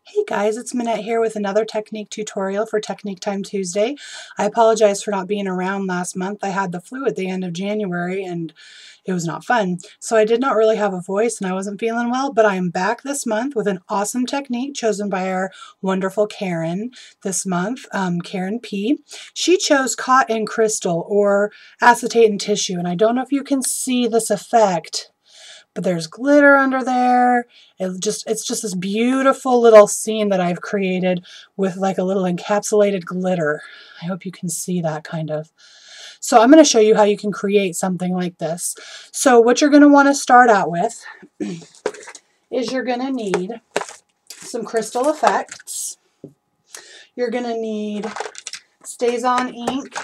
Hey guys, it's Minette here with another technique tutorial for Technique Time Tuesday. I apologize for not being around last month. I had the flu at the end of January and it was not fun. So I did not really have a voice and I wasn't feeling well, but I am back this month with an awesome technique chosen by our wonderful Karen this month, Karen P. She chose cotton crystal or acetate and tissue, and I don't know if you can see this effect, but there's glitter under there. It's just this beautiful little scene that I've created with like a little encapsulated glitter. I hope you can see that kind of. So I'm going to show you how you can create something like this. So what you're going to want to start out with is you're going to need some crystal effects. You're going to need StazOn ink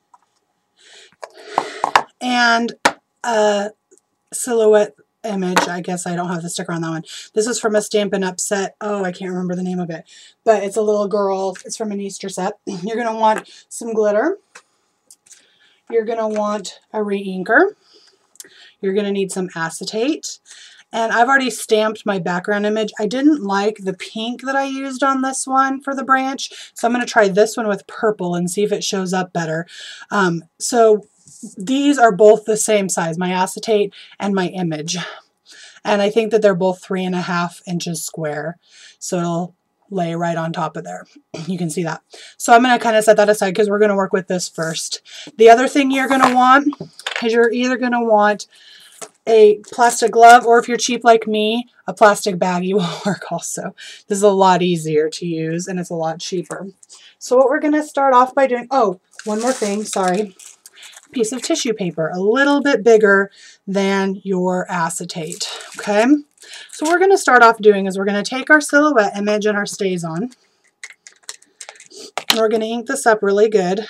and a silhouette image. I guess I don't have the sticker on that one. This is from a Stampin' Up set. Oh, I can't remember the name of it, but it's a little girl. It's from an Easter set. You're going to want some glitter. You're going to want a re-inker. You're going to need some acetate. And I've already stamped my background image. I didn't like the pink that I used on this one for the branch, so I'm going to try this one with purple and see if it shows up better. So these are both the same size, my acetate and my image. And I think that they're both 3.5 inches square. So it'll lay right on top of there. You can see that. So I'm going to kind of set that aside because we're going to work with this first. The other thing you're going to want is you're either going to want a plastic glove, or if you're cheap like me, a plastic baggie will work also. This is a lot easier to use and it's a lot cheaper. So what we're going to start off by doing, oh, one more thing, sorry. Piece of tissue paper, a little bit bigger than your acetate, okay? So what we're going to start off doing is we're going to take our silhouette image and our StazOn, and we're going to ink this up really good,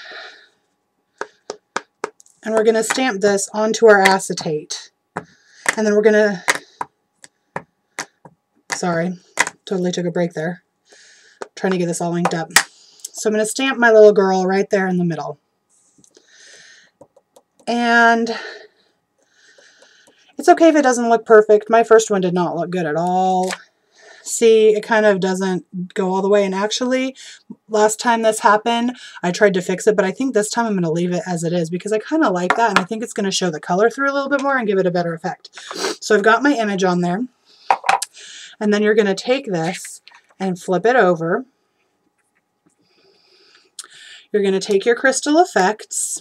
and we're going to stamp this onto our acetate, and then we're going to, sorry, totally took a break there, trying to get this all inked up. So I'm going to stamp my little girl right there in the middle. And it's okay if it doesn't look perfect. My first one did not look good at all. See, it kind of doesn't go all the way. And actually, last time this happened, I tried to fix it, but I think this time I'm going to leave it as it is because I kind of like that. And I think it's going to show the color through a little bit more and give it a better effect. So I've got my image on there. And then you're going to take this and flip it over. You're going to take your crystal effects.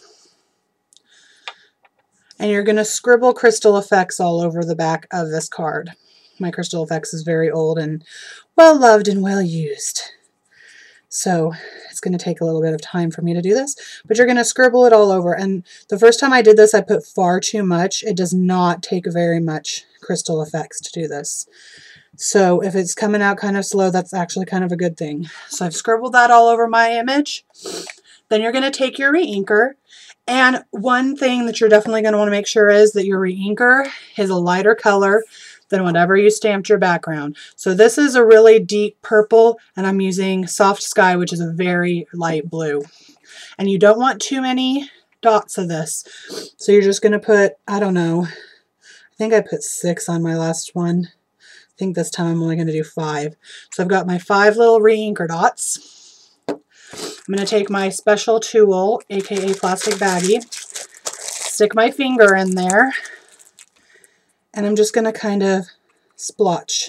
And you're going to scribble crystal effects all over the back of this card. My crystal effects is very old and well loved and well used. So it's going to take a little bit of time for me to do this, but you're going to scribble it all over. And the first time I did this, I put far too much. It does not take very much crystal effects to do this. So if it's coming out kind of slow, that's actually kind of a good thing. So I've scribbled that all over my image. Then you're going to take your re-inker. And one thing that you're definitely going to want to make sure is that your re-inker is a lighter color than whatever you stamped your background. So this is a really deep purple, and I'm using Soft Sky, which is a very light blue. And you don't want too many dots of this. So you're just going to put, I don't know, I think I put 6 on my last one. I think this time I'm only going to do 5. So I've got my 5 little re-inker dots. I'm going to take my special tool, aka plastic baggie, stick my finger in there, and I'm just going to kind of splotch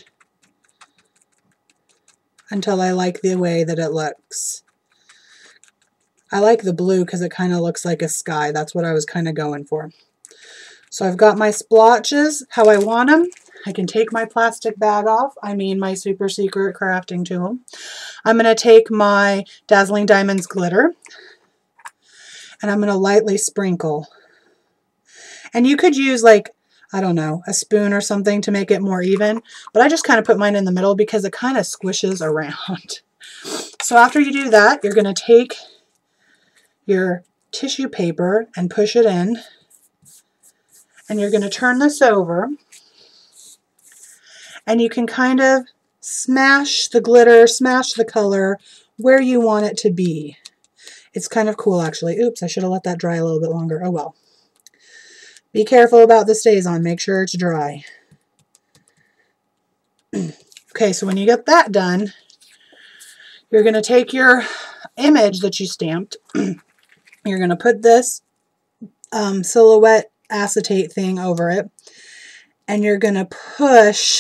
until I like the way that it looks. I like the blue because it kind of looks like a sky. That's what I was kind of going for. So I've got my splotches how I want them. I can take my plastic bag off, I mean my super secret crafting tool. I'm going to take my Dazzling Diamonds glitter and I'm going to lightly sprinkle. And you could use like, I don't know, a spoon or something to make it more even, but I just kind of put mine in the middle because it kind of squishes around. So after you do that, you're going to take your tissue paper and push it in, and you're going to turn this over. And you can kind of smash the glitter, smash the color where you want it to be. It's kind of cool, actually. Oops, I should have let that dry a little bit longer. Oh well. Be careful about the StazOn. Make sure it's dry. Okay, so when you get that done, you're going to take your image that you stamped, you're going to put this silhouette acetate thing over it, and you're going to push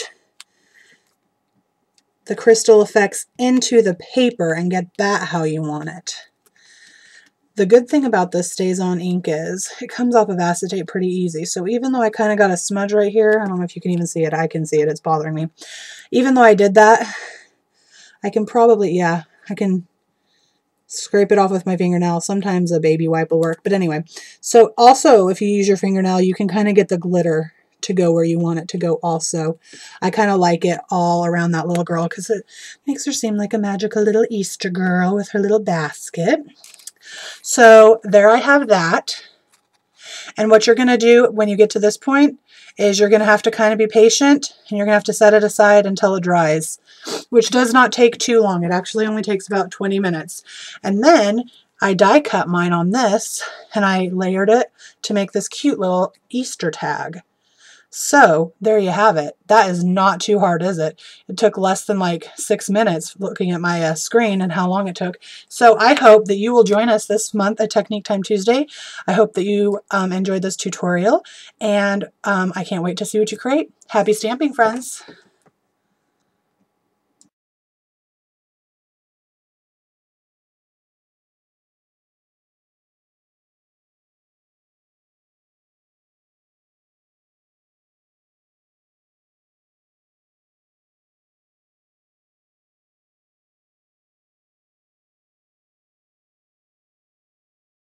the crystal effects into the paper and get that how you want it. The good thing about this StazOn ink is it comes off of acetate pretty easy. So even though I kind of got a smudge right here, I don't know if you can even see it. I can see it. It's bothering me. Even though I did that, I can probably, yeah, I can scrape it off with my fingernail. Sometimes a baby wipe will work. But anyway, so also if you use your fingernail, you can kind of get the glitter to go where you want it to go also. I kind of like it all around that little girl because it makes her seem like a magical little Easter girl with her little basket. So there I have that. And what you're going to do when you get to this point is you're going to have to kind of be patient, and you're going to have to set it aside until it dries, which does not take too long. It actually only takes about 20 minutes. And then I die cut mine on this, and I layered it to make this cute little Easter tag. So there you have it. That is not too hard, is it? It took less than like 6 minutes looking at my screen and how long it took. So I hope that you will join us this month at Technique Time Tuesday. I hope that you enjoyed this tutorial, and I can't wait to see what you create. Happy stamping, friends!